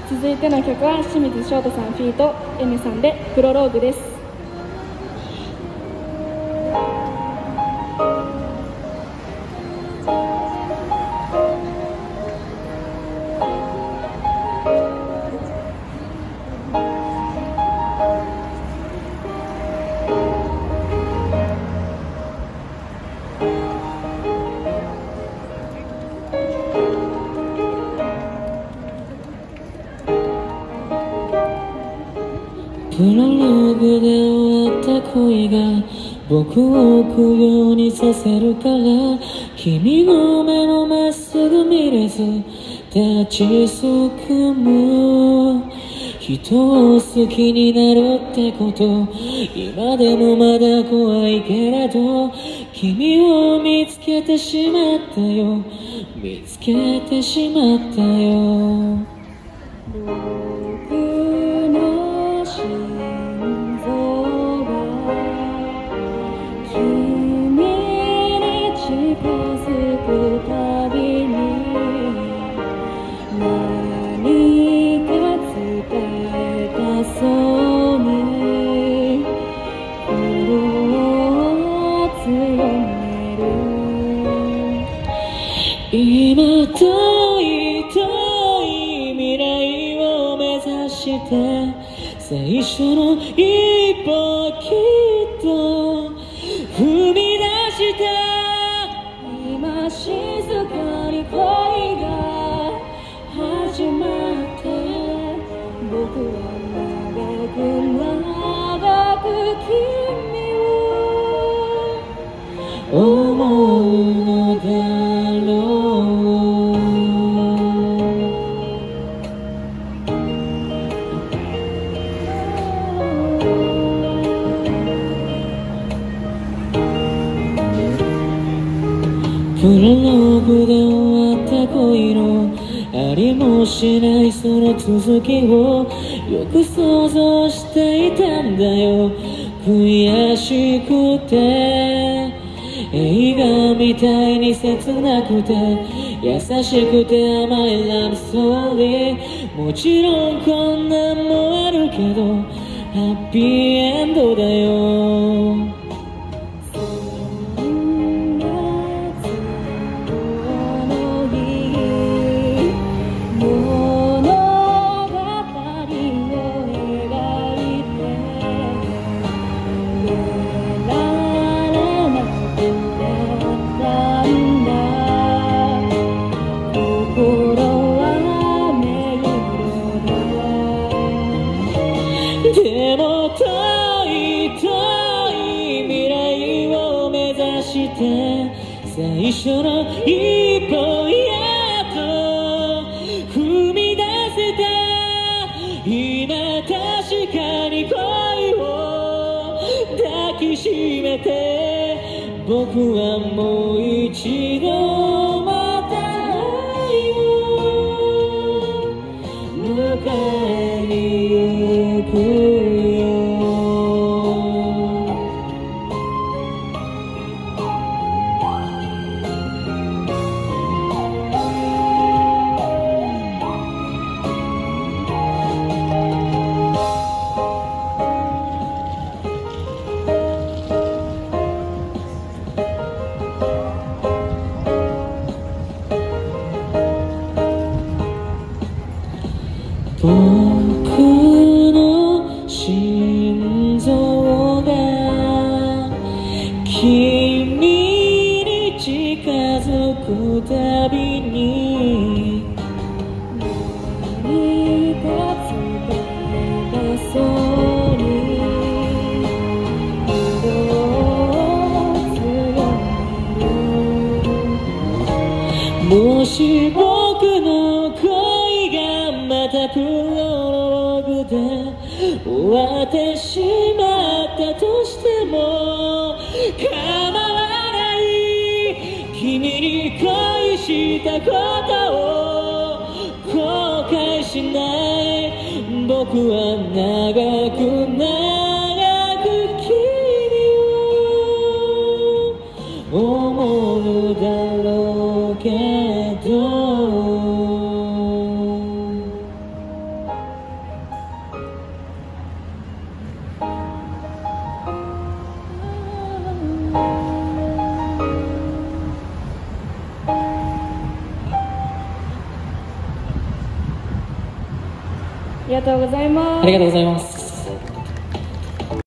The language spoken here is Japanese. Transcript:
続いての曲は清水翔太さんフィート N さんでプロローグです。 プロローグで終わった恋が僕を臆病にさせるから、君の目もまっすぐ見れず立ちすくむ。人を好きになるってこと今でもまだ怖いけれど、君を見つけてしまったよ、見つけてしまったよ。今遠い遠い未来を目指して最初の一歩きっと踏み出した。今静かに恋が始まって僕は長く長く君を思うのだろう。プロローグで終わった恋のありもしないその続きをよく想像していたんだよ。悔しくて映画みたいに切なくて優しくて甘いラブストーリー、もちろんこんなんもあるけどハッピーエンドだよ。でも遠い遠い未来を目指して最初の一歩やっと踏み出せた。今確かに恋を抱きしめて僕はもう一度また愛を迎えに行く。僕の心臓が君に近づくたびに何か伝えたそうに色を強める。もし僕の恋がまたプロローグで終わってしまったとしても構わない。君に恋したことを後悔しない。僕は長く長く君を思うだろうけど。 りがとうございます。 ありがとうございます。